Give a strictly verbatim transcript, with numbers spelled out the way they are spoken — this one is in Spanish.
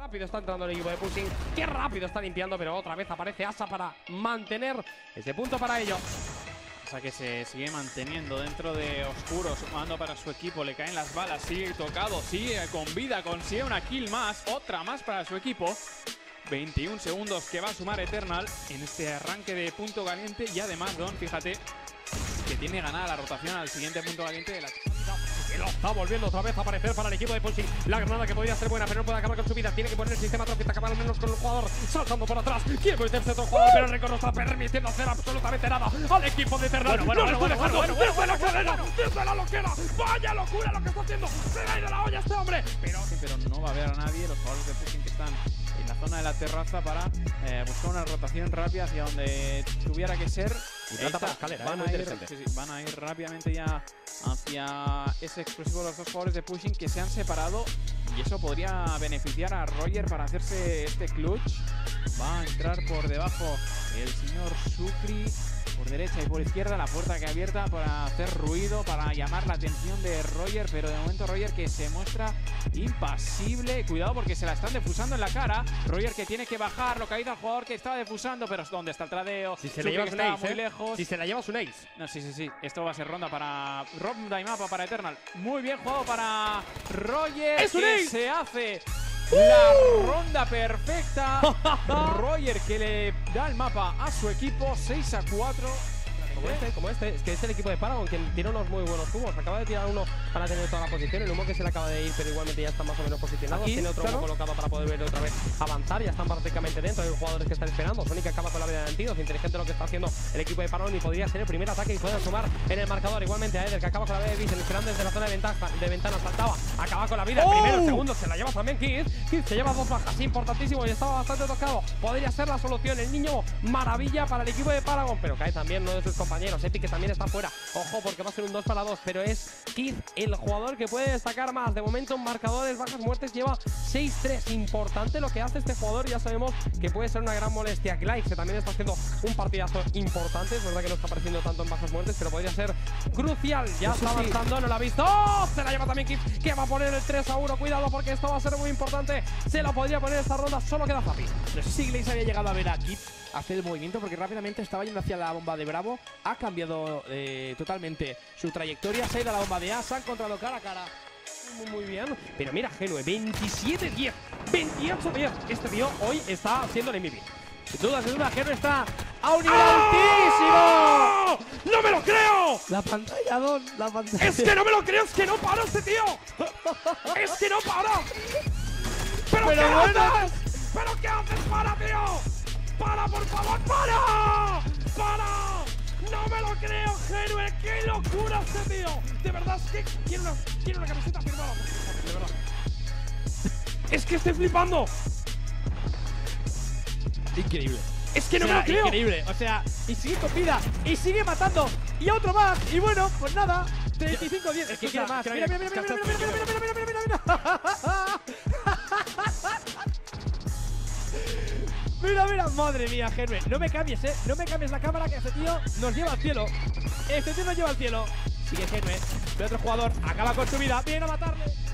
rápido está entrando el equipo de Pushing, qué rápido está limpiando, pero otra vez aparece Asa para mantener ese punto para ellos. Asa que se sigue manteniendo dentro de Oscuro, sumando para su equipo, le caen las balas, sigue tocado, sigue con vida, consigue una kill más, otra más para su equipo. veintiún segundos que va a sumar Eternal en este arranque de punto caliente y además Don, fíjate, que tiene ganada la rotación al siguiente punto caliente de la... Que lo está volviendo otra vez a aparecer para el equipo de Pushing. La granada que podría ser buena, pero no puede acabar con su vida. Tiene que poner el sistema Trophy, acabar al menos con el jugador saltando por atrás. Quiere meterse otro jugador, pero el récord no está permitiendo hacer absolutamente nada al equipo de Eternal. Bueno, bueno, bueno, bueno, bueno, desde la cadena, desde la loquera. Vaya locura lo que está haciendo. Se va a ir de la olla este hombre. Pero, pero no va a ver a nadie. Los jugadores de Pushing que están en la zona de la terraza para eh, buscar una rotación rápida hacia donde tuviera que ser. Y trata por la escalera, van, eh, a ir, interesante. sí, sí, van a ir rápidamente ya hacia ese explosivo de los dos jugadores de Pushing que se han separado y eso podría beneficiar a Roger para hacerse este clutch. Va a entrar por debajo el señor Sucri, por derecha y por izquierda, la puerta que ha abierta para hacer ruido, para llamar la atención de Roger, pero de momento Roger que se muestra impasible. Cuidado porque se la están defusando en la cara. Roger que tiene que bajar, lo caído al jugador que estaba defusando, pero ¿dónde está el tradeo? Si se le lleva un ace, muy eh. lejos. Si se la lleva un ace. No, sí, sí, sí. Esto va a ser ronda para ronda y mapa para Eternal. Muy bien jugado para Roger. ¡Es un que ace! se hace la ronda perfecta. Roger que le da el mapa a su equipo. seis a cuatro. Como este, como este, es que es el equipo de Paragon quien tira unos muy buenos cubos. Acaba de tirar uno para tener toda la posición. El humo que se le acaba de ir, pero igualmente ya está más o menos posicionado. Aquí, Tiene otro claro. humo colocado para poder ver otra vez avanzar. Ya están prácticamente dentro. Hay jugadores que están esperando. Sonic acaba con la vida de Antidote. Inteligente lo que está haciendo el equipo de Paragon y podría ser el primer ataque y pueden sumar en el marcador. Igualmente a Eder que acaba con la vida de Vision, esperando desde la zona de, ventaja, de ventana. Saltaba, acaba con la vida. El ¡Oh! primero, el segundo se la lleva también Kid. Kid se lleva dos bajas, importantísimo y estaba bastante tocado. Podría ser la solución. El niño maravilla para el equipo de Paragon, pero cae también uno de sus compañeros. Epic que también está fuera. Ojo porque va a ser un dos para dos, pero es Kid el jugador que puede destacar más. De momento en marcadores, bajas, muertes lleva seis tres. Importante lo que hace este jugador. Ya sabemos que puede ser una gran molestia. Glaive que también está haciendo un partidazo importante. Es verdad que no está apareciendo tanto en bajas muertes, pero podría ser crucial. Ya Eso está sí. avanzando, no lo ha visto. ¡Oh! Se la lleva también Kid, que va a poner el tres a uno. Cuidado porque esto va a ser muy importante. Se lo podría poner esta ronda, solo queda Zapi. No sé si Glaive había llegado a ver a Kid hacer el movimiento porque rápidamente estaba yendo hacia la bomba de Bravo. Ha cambiado eh, totalmente su trayectoria. Se ha ido a la bomba de A. Se ha encontrado cara a cara. Muy, muy bien. Pero mira, Genue, veintisiete diez, veintiocho diez. Este tío hoy está haciendo el M V P. Sin duda, sin duda, Genue está a un nivel ¡Oh! altísimo. ¡No me lo creo! La pantalla, Don. La pantalla. ¡Es que no me lo creo! ¡Es que no para este tío! ¡Es que no para! ¡Pero, Pero qué bueno. haces! ¿Pero qué haces? ¡Para, tío! ¡Para, por favor! ¡Para! ¡Para! ¡No me lo creo, Genue! ¡Qué locura este tío! De verdad, es que quiero una, quiero una camiseta firmada. De verdad. ¡Es que estoy flipando! Increíble. ¡Es que no O sea, me lo creo! increíble. O sea, y sigue con vida. Y sigue matando. Y otro más. Y bueno, pues nada. treinta y cinco diez. Es que Escucha, quiere más. que Mira, mira, viene, mira, mira, que mira, mira, mira, mira, mira, mira, mira. Mira, mira, madre mía, Genue. No me cambies, eh. No me cambies la cámara que este tío nos lleva al cielo. Este tío nos lleva al cielo. Sigue Genue. Ve otro jugador. Acaba con su vida. Viene a matarle.